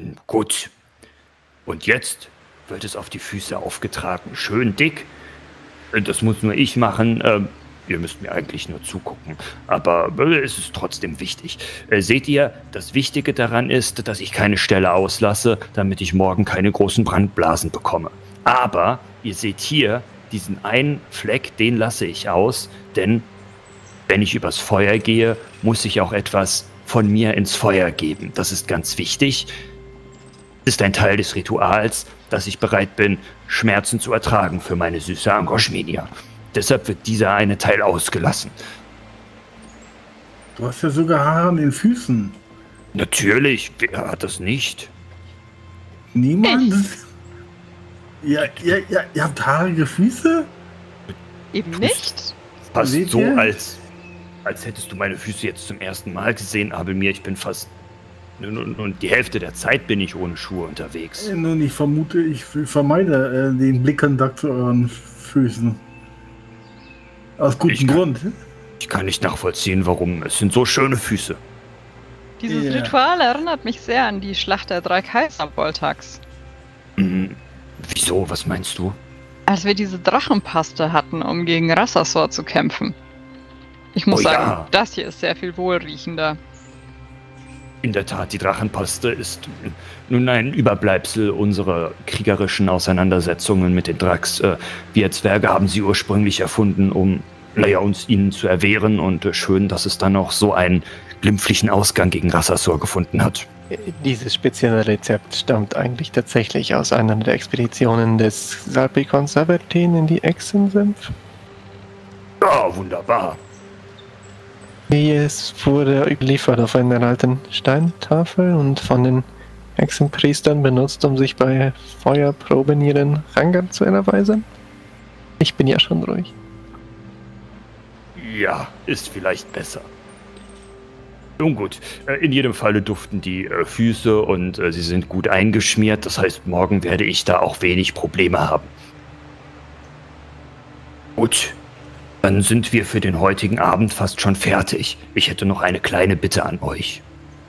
Gut. Und jetzt wird es auf die Füße aufgetragen. Schön dick. Das muss nur ich machen. Ihr müsst mir eigentlich nur zugucken. Aber es ist trotzdem wichtig. Seht ihr, das Wichtige daran ist, dass ich keine Stelle auslasse, damit ich morgen keine großen Brandblasen bekomme. Aber ihr seht hier, diesen einen Fleck, den lasse ich aus, denn wenn ich übers Feuer gehe, muss ich auch etwas von mir ins Feuer geben. Das ist ganz wichtig. Ist ein Teil des Rituals, dass ich bereit bin, Schmerzen zu ertragen für meine süße Angoschminia. Deshalb wird dieser eine Teil ausgelassen. Du hast ja sogar Haare an den Füßen. Natürlich, wer hat das nicht? Niemand? Ja, ihr habt haarige Füße? Eben nicht. Fast Seht so, ihr? als hättest du meine Füße jetzt zum ersten Mal gesehen, Abelmir. Ich bin fast... Und die Hälfte der Zeit bin ich ohne Schuhe unterwegs. Nun, ich vermute, ich vermeide den Blickkontakt zu euren Füßen. Aus gutem Grund. Ich kann nicht nachvollziehen, warum. Es sind so schöne Füße. Dieses Ja. Ritual erinnert mich sehr an die Schlacht der 3 Kaiser Boltax. Wieso? Was meinst du? Als wir diese Drachenpaste hatten, um gegen Rassasor zu kämpfen. Ich muss Oh sagen, ja. das hier ist sehr viel wohlriechender. In der Tat, die Drachenpaste ist nun ein Überbleibsel unserer kriegerischen Auseinandersetzungen mit den Drax. Wir Zwerge haben sie ursprünglich erfunden, um uns ihnen zu erwehren, und schön, dass es dann auch so einen glimpflichen Ausgang gegen Rassasor gefunden hat. Dieses spezielle Rezept stammt eigentlich tatsächlich aus einer der Expeditionen des Salpikon Sabertin in die Exensenf. Ja, wunderbar. Es wurde überliefert auf einer alten Steintafel und von den Hexenpriestern benutzt, um sich bei Feuerproben ihren Rang zu erweisen. Ich bin ja schon ruhig. Ja, ist vielleicht besser. Nun gut, in jedem Falle duften die Füße und sie sind gut eingeschmiert. Das heißt, morgen werde ich da auch wenig Probleme haben. Gut, dann sind wir für den heutigen Abend fast schon fertig. Ich hätte noch eine kleine Bitte an euch.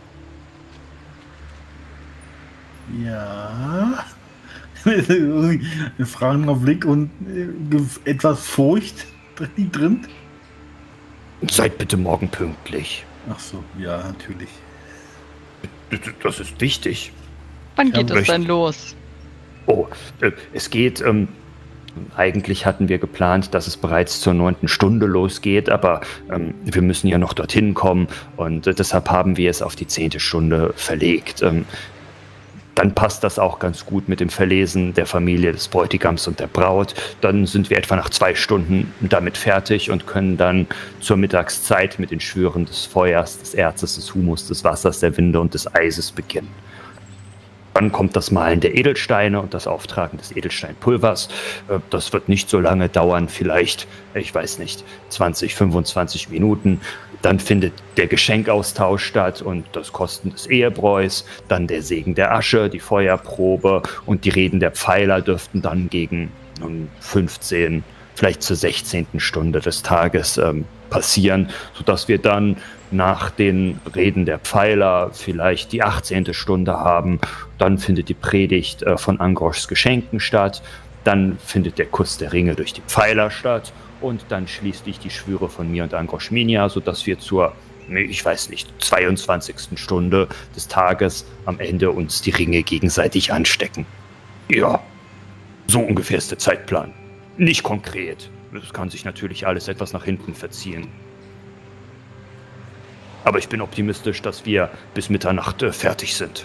Ja. Ein fragender Blick und etwas Furcht drin. Seid bitte morgen pünktlich. Ach so, ja, natürlich. Das ist wichtig. Wann geht Ja, es denn los? Oh, es geht, eigentlich hatten wir geplant, dass es bereits zur 9. Stunde losgeht, aber wir müssen ja noch dorthin kommen und deshalb haben wir es auf die 10. Stunde verlegt. Dann passt das auch ganz gut mit dem Verlesen der Familie des Bräutigams und der Braut. Dann sind wir etwa nach 2 Stunden damit fertig und können dann zur Mittagszeit mit den Schwüren des Feuers, des Erzes, des Humus, des Wassers, der Winde und des Eises beginnen. Dann kommt das Mahlen der Edelsteine und das Auftragen des Edelsteinpulvers. Das wird nicht so lange dauern, vielleicht, ich weiß nicht, 20, 25 Minuten. Dann findet der Geschenkaustausch statt und das Kosten des Ehebräus. Dann der Segen der Asche, die Feuerprobe und die Reden der Pfeiler dürften dann gegen 15, vielleicht zur 16. Stunde des Tages passieren, sodass wir dann nach den Reden der Pfeiler vielleicht die 18. Stunde haben. Dann findet die Predigt von Angroschs Geschenken statt. Dann findet der Kuss der Ringe durch die Pfeiler statt. Und dann schließlich die Schwüre von mir und Angroschminia, sodass wir zur, ich weiß nicht, 22. Stunde des Tages am Ende uns die Ringe gegenseitig anstecken. Ja, so ungefähr ist der Zeitplan. Nicht konkret. Das kann sich natürlich alles etwas nach hinten verziehen. Aber ich bin optimistisch, dass wir bis Mitternacht fertig sind.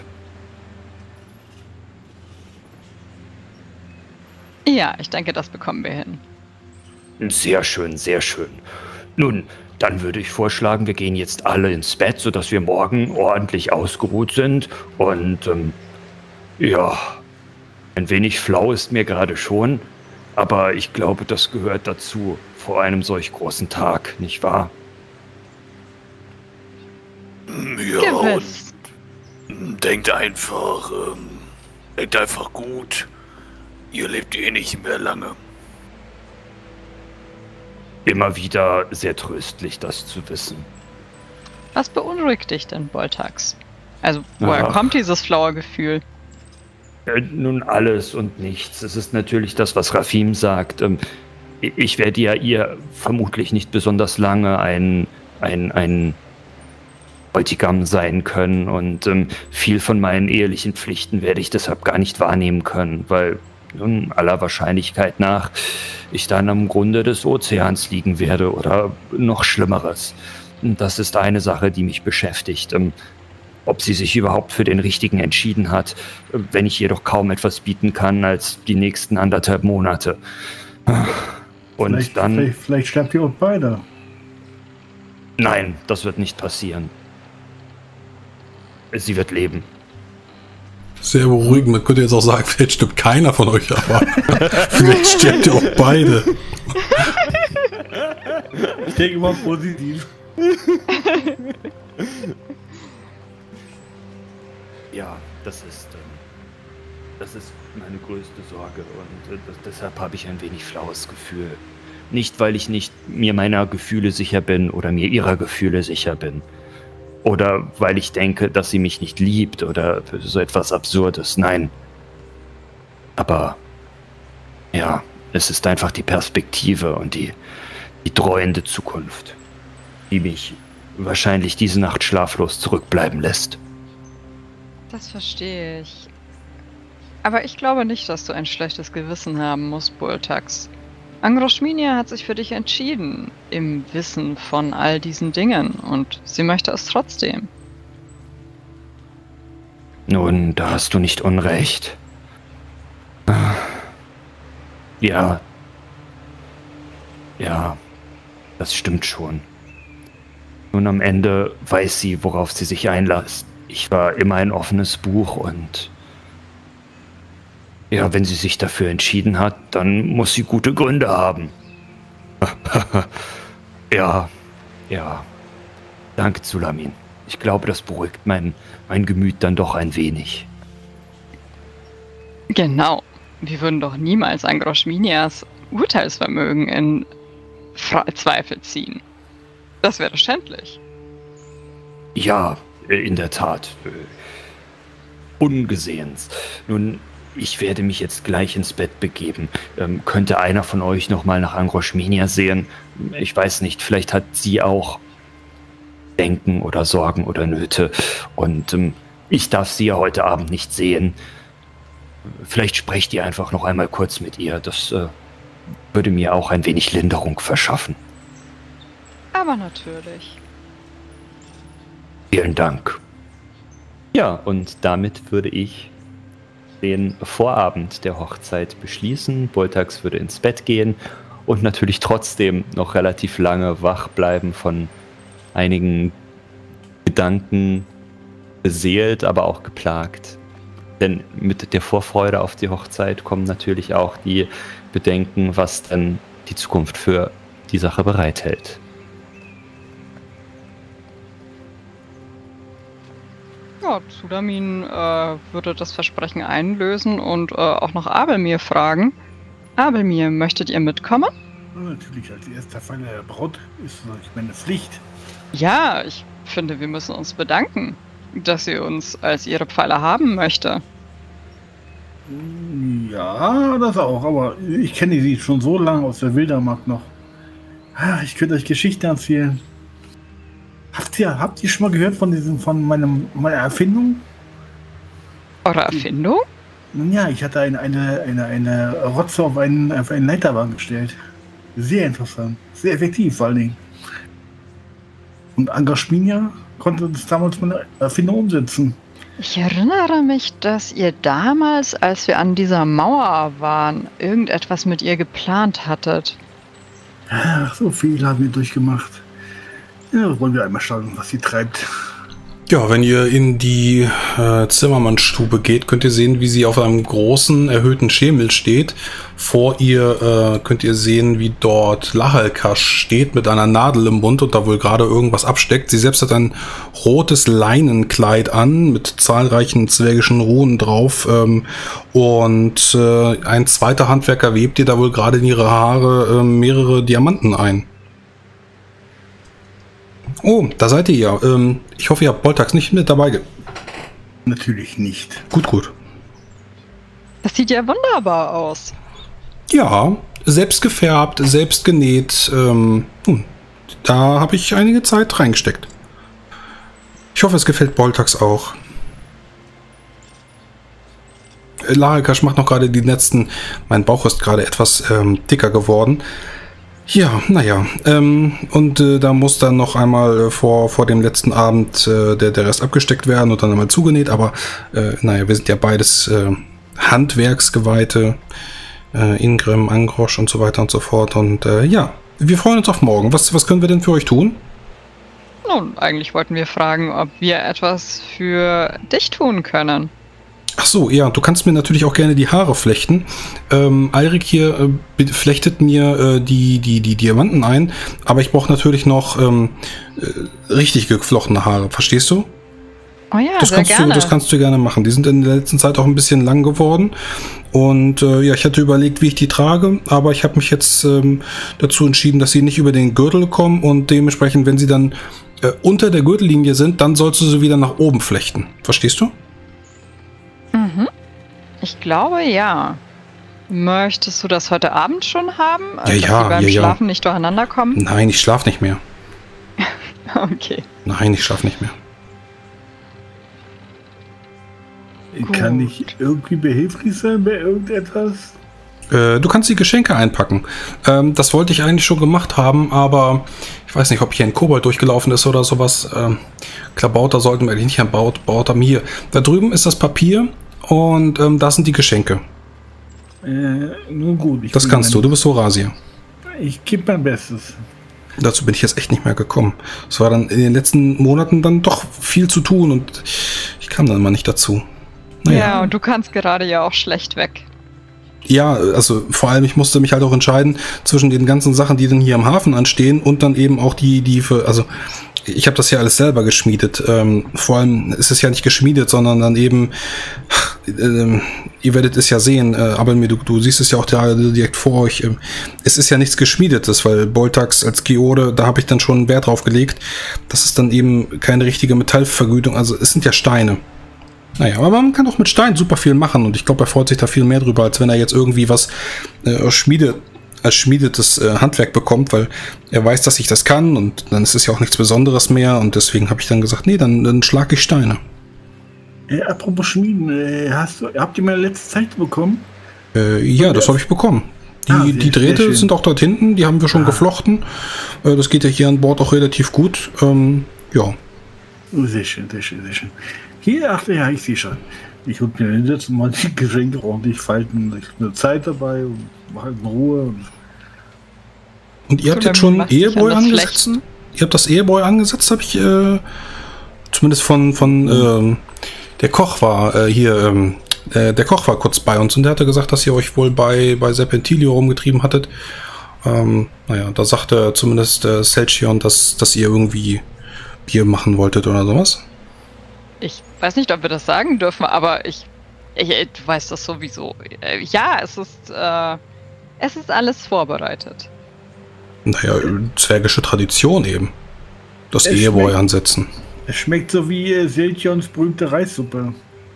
Ja, ich denke, das bekommen wir hin. Sehr schön, sehr schön. Nun, dann würde ich vorschlagen, wir gehen jetzt alle ins Bett, sodass wir morgen ordentlich ausgeruht sind. Und ja, ein wenig flau ist mir gerade schon, aber ich glaube, das gehört dazu vor einem solch großen Tag, nicht wahr? Ja, Gewiss. und denkt einfach gut. Ihr lebt eh nicht mehr lange. Immer wieder sehr tröstlich, das zu wissen. Was beunruhigt dich denn, Boltax? Also, woher kommt dieses flaue Gefühl? Nun, alles und nichts. Es ist natürlich das, was Rafim sagt. Ich werde ja ihr vermutlich nicht besonders lange ein Bräutigam sein können und viel von meinen ehelichen Pflichten werde ich deshalb gar nicht wahrnehmen können, weil nun aller Wahrscheinlichkeit nach ich dann am Grunde des Ozeans liegen werde oder noch Schlimmeres. Und das ist eine Sache, die mich beschäftigt. Ob sie sich überhaupt für den Richtigen entschieden hat, wenn ich ihr doch kaum etwas bieten kann als die nächsten 1,5 Monate. Und vielleicht sterbt ihr auch beide. Nein, das wird nicht passieren. Sie wird leben. Sehr beruhigend. Man könnte jetzt auch sagen, vielleicht stirbt keiner von euch, aber vielleicht stirbt ihr auch beide. Ich denke immer positiv. Ja, das ist meine größte Sorge und deshalb habe ich ein wenig flaues Gefühl. Nicht, weil ich nicht mir meiner Gefühle sicher bin oder mir ihrer Gefühle sicher bin. Oder weil ich denke, dass sie mich nicht liebt oder so etwas Absurdes. Nein. Aber ja, es ist einfach die Perspektive und die dreuende Zukunft, die mich wahrscheinlich diese Nacht schlaflos zurückbleiben lässt. Das verstehe ich. Aber ich glaube nicht, dass du ein schlechtes Gewissen haben musst, Bultax. Angroschminia hat sich für dich entschieden, im Wissen von all diesen Dingen, und sie möchte es trotzdem. Nun, da hast du nicht unrecht. Ja. Ja, das stimmt schon. Nun, am Ende weiß sie, worauf sie sich einlässt. Ich war immer ein offenes Buch und ja, wenn sie sich dafür entschieden hat, dann muss sie gute Gründe haben. Ja. Danke, Zulamin. Ich glaube, das beruhigt mein Gemüt dann doch ein wenig. Genau. Wir würden doch niemals Angroschminias Urteilsvermögen in Zweifel ziehen. Das wäre schändlich. Ja, in der Tat. Ungesehens. Nun, ich werde mich jetzt gleich ins Bett begeben. Könnte einer von euch noch mal nach Angroschminia sehen? Ich weiß nicht, vielleicht hat sie auch Denken oder Sorgen oder Nöte. Und ich darf sie ja heute Abend nicht sehen. Vielleicht sprecht ihr einfach noch einmal kurz mit ihr. Das würde mir auch ein wenig Linderung verschaffen. Aber natürlich. Vielen Dank. Ja, und damit würde ich den Vorabend der Hochzeit beschließen. Bultax würde ins Bett gehen und natürlich trotzdem noch relativ lange wach bleiben, von einigen Gedanken beseelt, aber auch geplagt. Denn mit der Vorfreude auf die Hochzeit kommen natürlich auch die Bedenken, was dann die Zukunft für die Sache bereithält. Ja, Zulamin würde das Versprechen einlösen und auch noch Abelmir fragen. Abelmir, möchtet ihr mitkommen? Natürlich, als erster Fall der Braut ist das meine Pflicht. Ja, ich finde, wir müssen uns bedanken, dass sie uns als ihre Pfeile haben möchte. Ja, das auch, aber ich kenne sie schon so lange aus der Wildermark noch. Ich könnte euch Geschichten erzählen. Habt ihr schon mal gehört von meiner Erfindung? Eure Erfindung? Nun ja, ich hatte eine Rotze auf einen Leiterwagen gestellt. Sehr interessant, sehr effektiv vor allen Dingen. Und Angroschminia konnte das damals meine Erfindung umsetzen. Ich erinnere mich, dass ihr damals, als wir an dieser Mauer waren, irgendetwas mit ihr geplant hattet. Ach, so viel haben wir durchgemacht. Ja, wollen wir einmal schauen, was sie treibt. Ja, wenn ihr in die Zimmermannstube geht, könnt ihr sehen, wie sie auf einem großen, erhöhten Schemel steht. Vor ihr könnt ihr sehen, wie dort Lachalkasch steht mit einer Nadel im Mund und da wohl gerade irgendwas absteckt. Sie selbst hat ein rotes Leinenkleid an mit zahlreichen zwergischen Runen drauf und ein zweiter Handwerker webt ihr da wohl gerade in ihre Haare mehrere Diamanten ein. Oh, da seid ihr ja. Ich hoffe, ihr habt Bultax nicht mit dabei Natürlich nicht. Gut. Das sieht ja wunderbar aus. Ja, selbst gefärbt, selbst genäht. Da habe ich einige Zeit reingesteckt. Ich hoffe, es gefällt Boltax auch. Lahalkash macht noch gerade die letzten. Mein Bauch ist gerade etwas dicker geworden. Ja, naja. Da muss dann noch einmal vor dem letzten Abend der Rest abgesteckt werden und dann einmal zugenäht. Aber naja, wir sind ja beides Handwerksgeweihte. Ingrim, Angrosch und so weiter und so fort. Und ja, wir freuen uns auf morgen. Was können wir denn für euch tun? Nun, eigentlich wollten wir fragen, ob wir etwas für dich tun können. Ach so, ja, du kannst mir natürlich auch gerne die Haare flechten. Eirik hier flechtet mir die Diamanten ein, aber ich brauche natürlich noch richtig geflochtene Haare, verstehst du? Oh ja, sehr gerne. Das kannst du gerne machen. Die sind in der letzten Zeit auch ein bisschen lang geworden. Und ja, ich hatte überlegt, wie ich die trage, aber ich habe mich jetzt dazu entschieden, dass sie nicht über den Gürtel kommen und dementsprechend, wenn sie dann unter der Gürtellinie sind, dann sollst du sie wieder nach oben flechten. Verstehst du? Mhm. Ich glaube, ja. Möchtest du das heute Abend schon haben? Ja, dass ja, die beim Schlafen nicht durcheinander kommen? Nein, ich schlafe nicht mehr. Okay. Nein, ich schlafe nicht mehr. Kann ich irgendwie behilflich sein bei irgendetwas? Du kannst die Geschenke einpacken. Das wollte ich eigentlich schon gemacht haben, aber ich weiß nicht, ob hier ein Kobold durchgelaufen ist oder sowas. Klabauter sollten wir eigentlich nicht ein Bauter hier. Da drüben ist das Papier und da sind die Geschenke. Nun gut. Das kannst du bist Horasier. Ich gebe mein Bestes. Dazu bin ich jetzt echt nicht mehr gekommen. Es war dann in den letzten Monaten dann doch viel zu tun und ich kam dann mal nicht dazu. Naja. Ja, und du kannst gerade ja auch schlecht weg. Ja, also vor allem, ich musste mich halt auch entscheiden zwischen den ganzen Sachen, die dann hier am Hafen anstehen und dann eben auch die für, also ich habe das ja alles selber geschmiedet. Vor allem ist es ja nicht geschmiedet, sondern dann eben, ihr werdet es ja sehen, aber du siehst es ja auch direkt vor euch. Es ist ja nichts Geschmiedetes, weil Boltax als Geode, da habe ich dann schon Wert drauf gelegt. Das ist dann eben keine richtige Metallvergütung, also es sind ja Steine. Naja, aber man kann auch mit Stein super viel machen und ich glaube, er freut sich da viel mehr drüber, als wenn er jetzt irgendwie was als schmiedetes Handwerk bekommt, weil er weiß, dass ich das kann und dann ist es ja auch nichts Besonderes mehr und deswegen habe ich dann gesagt, nee, dann schlage ich Steine. Apropos Schmieden, habt ihr meine letzte Zeit bekommen? Ja, das habe ich bekommen. Die Drähte sind auch dort hinten, die haben wir schon geflochten. Das geht ja hier an Bord auch relativ gut. Ja. Sehr schön, sehr schön, sehr schön. Hier, ach ja, ich sehe schon. Ich würde mir hinsetzen, mal die Geschenke ordentlich falten. Ich habe eine Zeit dabei und mache in Ruhe. Und ihr habt jetzt schon Ehebräu angesetzt? Ihr habt das Ehebräu angesetzt, habe ich zumindest von der Koch war hier, der Koch war kurz bei uns und der hatte gesagt, dass ihr euch wohl bei Serpentilio rumgetrieben hattet. Naja, da sagte zumindest Selchion, dass ihr irgendwie Bier machen wolltet oder sowas. Ich weiß nicht, ob wir das sagen dürfen, aber du weißt das sowieso. Ja, es ist alles vorbereitet. Naja, zwergische Tradition eben. Das Ehebräu ansetzen. Es schmeckt so wie Selchions berühmte Reissuppe.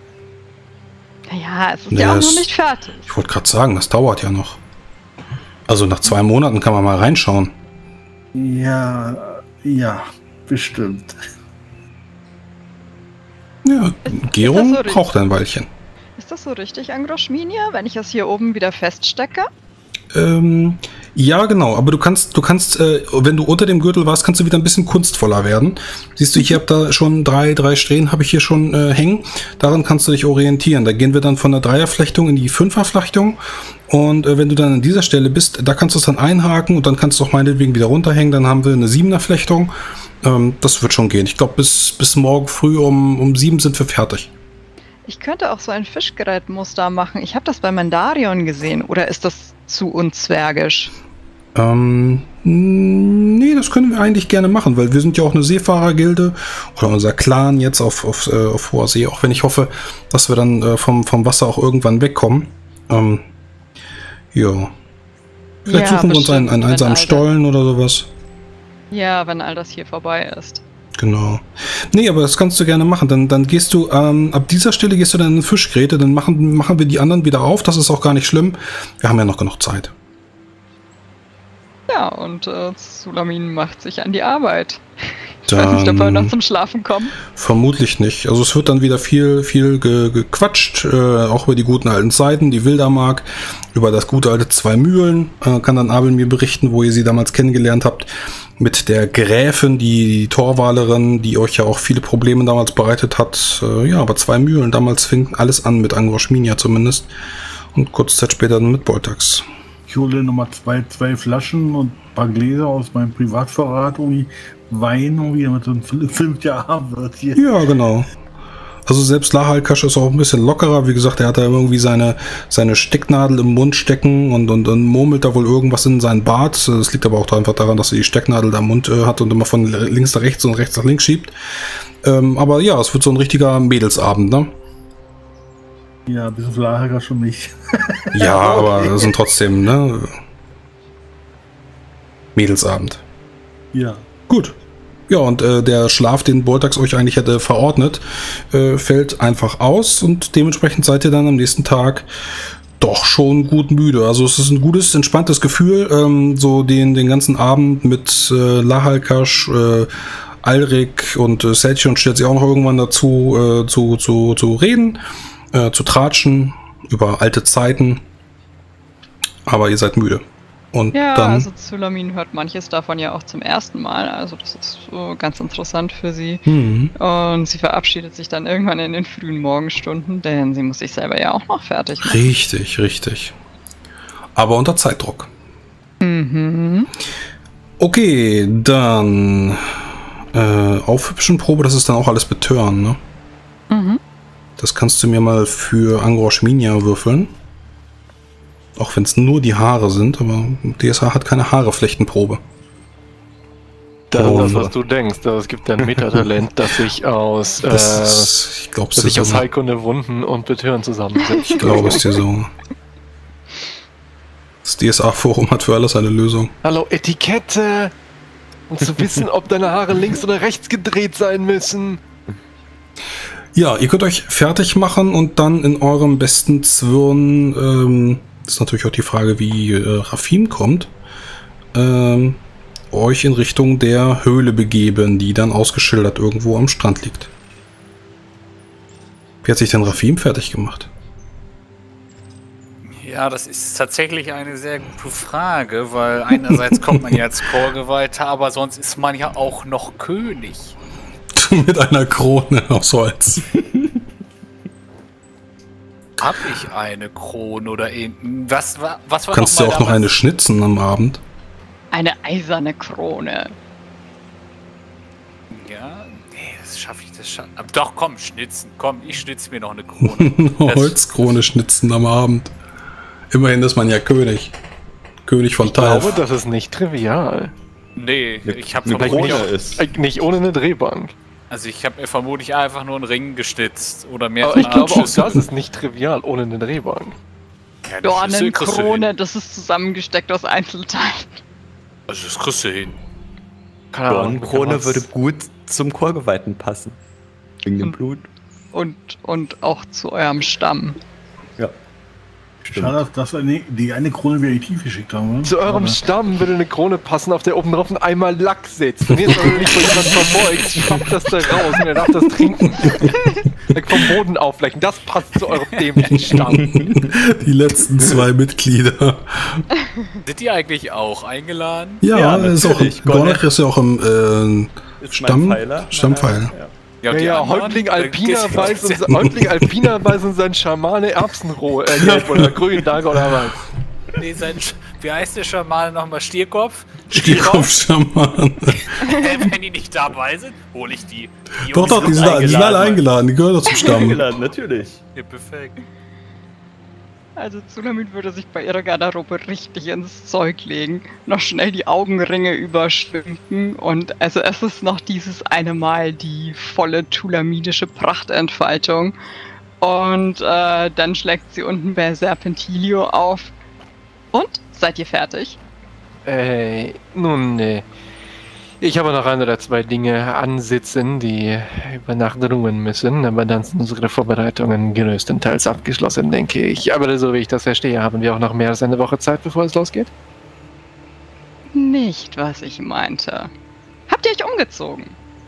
Ja, es ist ja auch noch nicht fertig. Ich wollte gerade sagen, das dauert ja noch. Also nach 2 Monaten kann man mal reinschauen. Ja, bestimmt. Ja, Gärung braucht ein Weilchen. Ist das so richtig, Angroschminia, wenn ich das hier oben wieder feststecke? Ja, genau, aber du kannst, wenn du unter dem Gürtel warst, kannst du wieder ein bisschen kunstvoller werden. Siehst du, ich habe da schon drei Strähnen habe ich hier schon hängen. Daran kannst du dich orientieren. Da gehen wir dann von der 3er-Flechtung in die 5er-Flechtung. Und wenn du dann an dieser Stelle bist, da kannst du es dann einhaken und dann kannst du auch meinetwegen wieder runterhängen. Dann haben wir eine 7er-Flechtung. Das wird schon gehen. Ich glaube, bis morgen früh um 7 sind wir fertig. Ich könnte auch so ein Fischgerätmuster machen. Ich habe das bei Mandarion gesehen. Oder ist das zu unzwergisch? Nee, das können wir eigentlich gerne machen, weil wir sind ja auch eine Seefahrergilde oder unser Clan jetzt auf hoher See, auch wenn ich hoffe, dass wir dann vom Wasser auch irgendwann wegkommen. Ja. Vielleicht suchen wir uns einen einsamen Stollen oder sowas. Ja, wenn all das hier vorbei ist. Genau. Nee, aber das kannst du gerne machen. Dann gehst du, ab dieser Stelle gehst du dann in die Fischgräte, dann machen wir die anderen wieder auf. Das ist auch gar nicht schlimm. Wir haben ja noch genug Zeit. Ja, und Sulamin macht sich an die Arbeit. Ich weiß nicht, ob wir noch zum Schlafen kommen. Vermutlich nicht. Also es wird dann wieder viel gequatscht, auch über die guten alten Zeiten, die Wildermark, über das gute alte Zwei Mühlen, kann dann Abel mir berichten, wo ihr sie damals kennengelernt habt, mit der Gräfin, die Torwalerin, die euch ja auch viele Probleme damals bereitet hat. Ja, aber Zwei Mühlen, damals fing alles an mit Angroschminia zumindest und kurze Zeit später dann mit Boltax. Ich hole nochmal zwei Flaschen und ein paar Gläser aus meinem Privatvorrat, irgendwie Wein, irgendwie, damit so ein 5 Jahre wird hier. Ja, genau. Also selbst Lahalkasch ist auch ein bisschen lockerer. Wie gesagt, er hat da irgendwie seine Stecknadel im Mund stecken und murmelt da wohl irgendwas in seinen Bart. Das liegt aber auch einfach daran, dass er die Stecknadel da im Mund hat und immer von links nach rechts und rechts nach links schiebt. Aber ja, es wird so ein richtiger Mädelsabend, ne? Ja, bis auf Lahalkasch schon nicht. Ja, aber das sind trotzdem, ne? Mädelsabend. Ja. Gut. Ja, und der Schlaf, den Boltax euch eigentlich hätte verordnet, fällt einfach aus und dementsprechend seid ihr dann am nächsten Tag doch schon gut müde. Also es ist ein gutes, entspanntes Gefühl, so den ganzen Abend mit Lahalkasch, Alrik und Selche stellt sich auch noch irgendwann dazu zu reden, zu tratschen über alte Zeiten. Aber ihr seid müde. Und ja, dann, also Sulamin hört manches davon ja auch zum ersten Mal, also das ist so ganz interessant für sie. Und sie verabschiedet sich dann irgendwann in den frühen Morgenstunden, denn sie muss sich selber ja auch noch fertig machen. Richtig. Aber unter Zeitdruck. Mhm. Okay, dann Aufhübschen Probe, das ist dann auch alles betören, ne? Mhm. Das kannst du mir mal für Angroschminia würfeln. Auch wenn es nur die Haare sind, aber DSA hat keine Haareflechtenprobe. Das ist das, was du denkst. Es gibt ein Metatalent, das sich aus Heilkunde, Wunden und Betören zusammensetzt. Ich glaube es dir so. Das DSA-Forum hat für alles eine Lösung. Hallo, Etikette! Um zu wissen, ob deine Haare links oder rechts gedreht sein müssen. Ja, ihr könnt euch fertig machen und dann in eurem besten Zwirn, ist natürlich auch die Frage, wie Rafim kommt, euch in Richtung der Höhle begeben, die dann ausgeschildert irgendwo am Strand liegt. Wie hat sich denn Rafim fertig gemacht? Ja, das ist tatsächlich eine sehr gute Frage, weil einerseits kommt man ja als Chorgeweihter, aber sonst ist man ja auch noch König. Mit einer Krone aus Holz. Hab ich eine Krone oder was war Kannst du auch noch eine schnitzen am Abend? Eine eiserne Krone. Ja, nee, das schaffe ich. Doch, komm, schnitzen. Komm, ich schnitze mir noch eine Krone. Holzkrone schnitzen am Abend. Immerhin ist man ja König. König von Talf. Ich glaube, das ist nicht trivial. Nee, ich habe nicht ohne eine Drehbank. Also ich habe vermutlich einfach nur einen Ring gestitzt oder mehr. Aber ich glaube auch das ist nicht trivial ohne eine Drehbank. Ja, Dornenkrone, das ist zusammengesteckt aus Einzelteilen. Also das kriegst du hin. Dornenkrone würde gut zum Chorgeweihten passen. Wegen dem Blut. Und auch zu eurem Stamm. Ja. Schade, dass wir die eine Krone wieder in die Tiefe geschickt haben. Oder? Zu eurem Stamm würde eine Krone passen, auf der oben drauf ein Eimer Lack sitzt. Und jetzt aber nicht von jemand verbeugt, schwappt das da raus und er darf das trinken. Vom Boden auflecken, das passt zu eurem dämlichen Stamm. Die letzten 2 Mitglieder. Sind die eigentlich auch eingeladen? Ja, ist auch Gornach ist ja auch im Stammpfeiler. Ja, Häuptling Alpina weiß und sein Schamane Erbsenroh, gelb oder grün, danke oder was? Nee, wie heißt der Schamane nochmal? Stierkopf? Stierkopf-Schaman. Wenn die nicht dabei sind, hole ich die. Doch, die sind alle eingeladen, die gehören doch zum Stamm. Eingeladen, natürlich. Ja, perfekt. Also Sulamin würde sich bei ihrer Garderobe richtig ins Zeug legen, noch schnell die Augenringe überschminken und also es ist noch dieses eine Mal die volle tulamidische Prachtentfaltung und dann schlägt sie unten bei Serpentilio auf. Und? Seid ihr fertig? Nun, Ich habe noch 1 oder 2 Dinge ansitzen, die über Nacht ruhen müssen, aber dann sind unsere Vorbereitungen größtenteils abgeschlossen, denke ich. Aber so wie ich das verstehe, haben wir auch noch mehr als eine Woche Zeit, bevor es losgeht. Nicht, was ich meinte. Habt ihr euch umgezogen?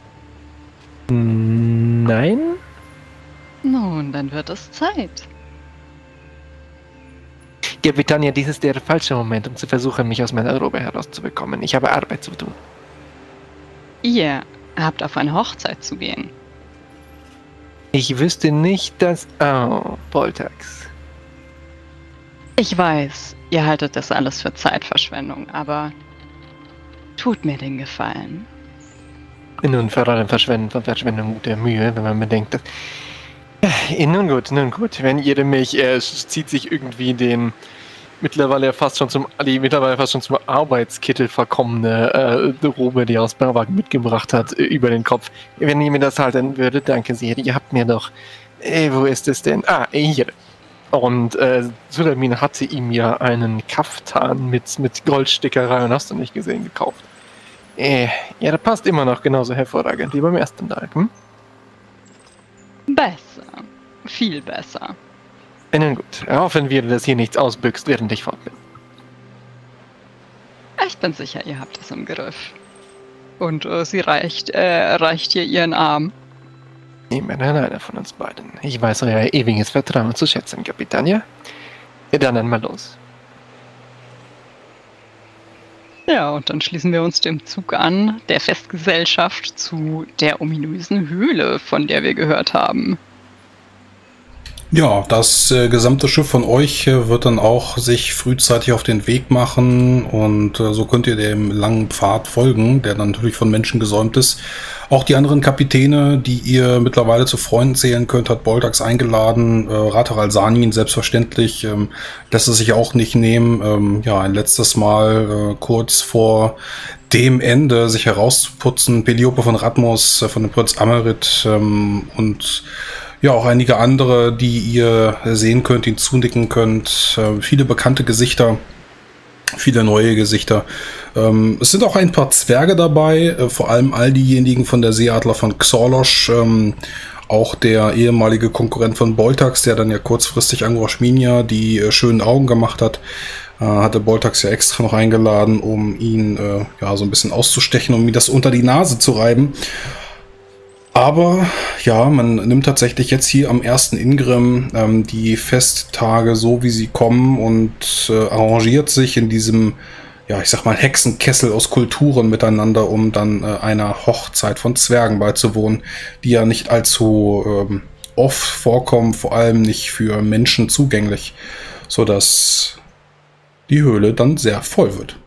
Nein? Nun, dann wird es Zeit. Capitania, dies ist der falsche Moment, um zu versuchen, mich aus meiner Robe herauszubekommen. Ich habe Arbeit zu tun. Ihr habt auf eine Hochzeit zu gehen. Ich wüsste nicht, dass... Oh, Boltax. Ich weiß, ihr haltet das alles für Zeitverschwendung, aber tut mir den Gefallen. Nun, vor allem Verschwendung der Mühe, wenn man bedenkt, dass... Nun gut, wenn ihr mich... Es zieht sich irgendwie den... mittlerweile fast schon zum Arbeitskittel verkommene Robe, die er aus Berwagen mitgebracht hat, über den Kopf. Wenn ihr mir das halten würdet, danke sehr. Ihr habt mir doch... wo ist es denn? Ah, hier. Und Sulamin hatte ihm ja einen Kaftan mit Goldstickerei und hast du nicht gesehen, gekauft. Ja, der passt immer noch genauso hervorragend wie beim ersten Tag, hm? Besser. Viel besser. Nun gut, hoffen wir, dass hier nichts ausbüchst, während ich fort bin. Ich bin sicher, ihr habt es im Griff. Und sie reicht hier ihren Arm. Immerhin einer von uns beiden. Ich weiß euer ewiges Vertrauen zu schätzen, Capitania. Dann einmal los. Ja, und dann schließen wir uns dem Zug an, der Festgesellschaft zu der ominösen Höhle, von der wir gehört haben. Ja, das gesamte Schiff von euch wird dann auch sich frühzeitig auf den Weg machen und so könnt ihr dem langen Pfad folgen, der dann natürlich von Menschen gesäumt ist. Auch die anderen Kapitäne, die ihr mittlerweile zu Freunden zählen könnt, hat Boltax eingeladen. Ratharal Sanin selbstverständlich lässt es sich auch nicht nehmen, ja, ein letztes Mal kurz vor dem Ende sich herauszuputzen. Peliope von Ratmos, von dem Prinz Amerit und ja, auch einige andere, die ihr sehen könnt, ihnen zunicken könnt. Viele bekannte Gesichter, viele neue Gesichter. Es sind auch ein paar Zwerge dabei, vor allem all diejenigen von der Seeadler von Xorlosch, auch der ehemalige Konkurrent von Boltax, der dann ja kurzfristig Angroschminia die schönen Augen gemacht hat. Hatte Boltax ja extra noch eingeladen, um ihn ja so ein bisschen auszustechen, um ihm das unter die Nase zu reiben. Aber ja, man nimmt tatsächlich jetzt hier am 1. Ingrim die Festtage so, wie sie kommen und arrangiert sich in diesem, ja, ich sag mal, Hexenkessel aus Kulturen miteinander, um dann einer Hochzeit von Zwergen beizuwohnen, die ja nicht allzu oft vorkommen, vor allem nicht für Menschen zugänglich, sodass die Höhle dann sehr voll wird.